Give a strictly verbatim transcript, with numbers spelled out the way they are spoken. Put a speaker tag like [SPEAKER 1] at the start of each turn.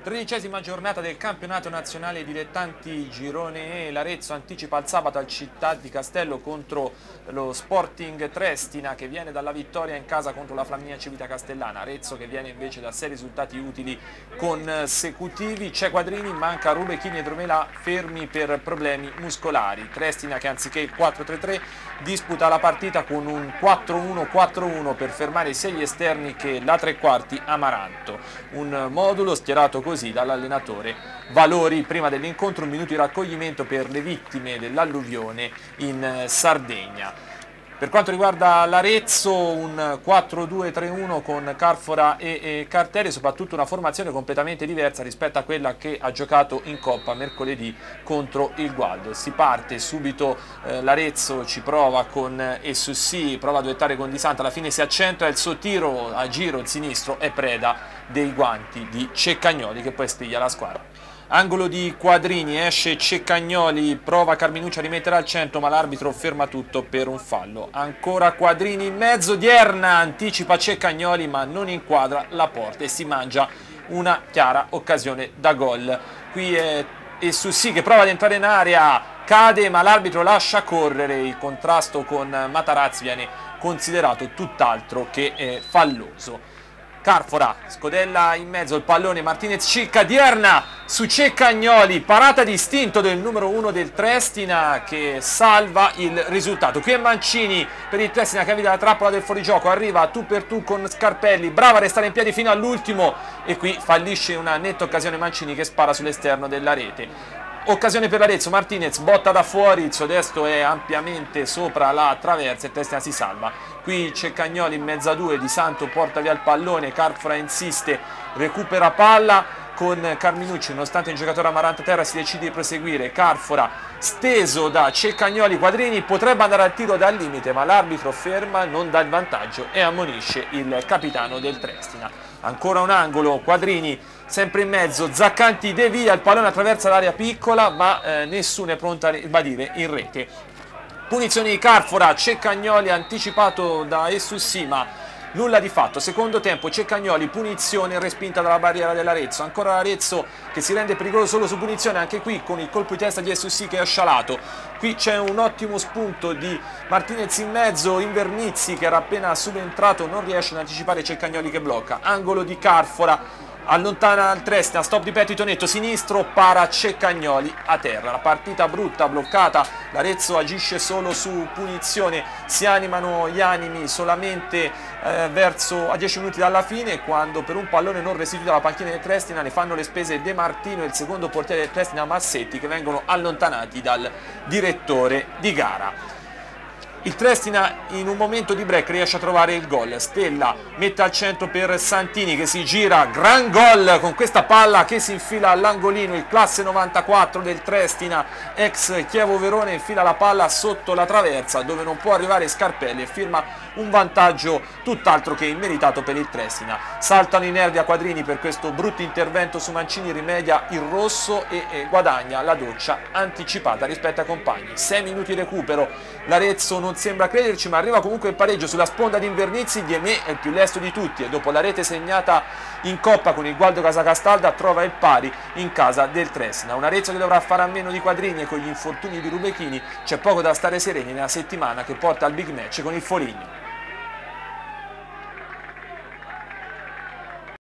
[SPEAKER 1] Tredicesima giornata del campionato nazionale dilettanti girone E. L'Arezzo anticipa il sabato al Città di Castello contro lo Sporting Triestina, che viene dalla vittoria in casa contro la Flaminia Civita Castellana. Arezzo che viene invece da sei risultati utili consecutivi. C'è Quadrini, manca Rubechini e Dromela fermi per problemi muscolari. Triestina che anziché il quattro tre tre disputa la partita con un quattro uno quattro uno per fermare sia gli esterni che la tre quarti Amaranto. Un modulo schierato così dall'allenatore Valori. Prima dell'incontro un minuto di raccoglimento per le vittime dell'alluvione in Sardegna. Per quanto riguarda l'Arezzo, un quattro due tre uno con Carfora e, e Cartelli, soprattutto una formazione completamente diversa rispetto a quella che ha giocato in Coppa mercoledì contro il Gualdo. Si parte subito, eh, l'Arezzo ci prova con Essussi, prova a duettare con Di Santa, alla fine si accentra, il suo tiro a giro, il sinistro, è preda dei guanti di Ceccagnoli che poi stiglia la squadra. Angolo di Quadrini, esce Ceccagnoli, prova Carminucci a rimettere al centro ma l'arbitro ferma tutto per un fallo. Ancora Quadrini in mezzo, Dierna anticipa Ceccagnoli ma non inquadra la porta e si mangia una chiara occasione da gol. Qui è Essussi che prova ad entrare in area, cade ma l'arbitro lascia correre. Il contrasto con Matarazzi viene considerato tutt'altro che eh, falloso. Carfora scodella in mezzo il pallone, Martinez cicca, Dierna su Ceccagnoli, parata distinto del numero uno del Triestina che salva il risultato. Qui è Mancini per il Triestina che evita la trappola del fuorigioco, arriva tu per tu con Scarpelli, brava a restare in piedi fino all'ultimo e qui fallisce una netta occasione Mancini che spara sull'esterno della rete. Occasione per l'Arezzo, Martinez botta da fuori, il suo destro è ampiamente sopra la traversa e Triestina si salva. Qui Ceccagnoli in mezzo a due, Di Santo porta via il pallone, Carfora insiste, recupera palla con Carminucci, nonostante il giocatore Amaranto a terra si decide di proseguire. Carfora steso da Ceccagnoli, Quadrini potrebbe andare al tiro dal limite ma l'arbitro ferma, non dà il vantaggio e ammonisce il capitano del Triestina. Ancora un angolo, Quadrini sempre in mezzo, Zaccanti devia, il pallone attraversa l'area piccola ma eh, nessuno è pronto a ribadire in rete. Punizione di Carfora, Ceccagnoli anticipato da Essussi ma nulla di fatto. Secondo tempo Ceccagnoli, punizione respinta dalla barriera dell'Arezzo. Ancora l'Arezzo che si rende pericoloso solo su punizione, anche qui con il colpo di testa di Essussi che è scialato. Qui c'è un ottimo spunto di Martinez in mezzo, Invernizzi che era appena subentrato non riesce ad anticipare Ceccagnoli che blocca. Angolo di Carfora, allontana il Triestina, stop di petto Netto, sinistro, para Ceccagnoli a terra. La partita brutta, bloccata, l'Arezzo agisce solo su punizione, si animano gli animi solamente eh, verso a dieci minuti dalla fine, quando per un pallone non restituito alla panchina del Triestina ne fanno le spese De Martino e il secondo portiere del Triestina Massetti, che vengono allontanati dal direttore di gara. Il Triestina in un momento di break riesce a trovare il gol, Stella mette al centro per Santini che si gira, gran gol con questa palla che si infila all'angolino, il classe novantaquattro del Triestina, ex Chievo Verona, infila la palla sotto la traversa dove non può arrivare Scarpelli e firma un vantaggio tutt'altro che immeritato per il Triestina. Saltano i nervi a Quadrini per questo brutto intervento su Mancini, rimedia il rosso e, e guadagna la doccia anticipata rispetto ai compagni. sei minuti di recupero, l'Arezzo non sembra crederci ma arriva comunque il pareggio sulla sponda di Invernizzi. Diemé è il più lesto di tutti e dopo la rete segnata in Coppa con il Gualdo Casacastalda trova il pari in casa del Triestina. Un Arezzo che dovrà fare a meno di Quadrini e con gli infortuni di Rubechini c'è poco da stare sereni nella settimana che porta al big match con il Foligno.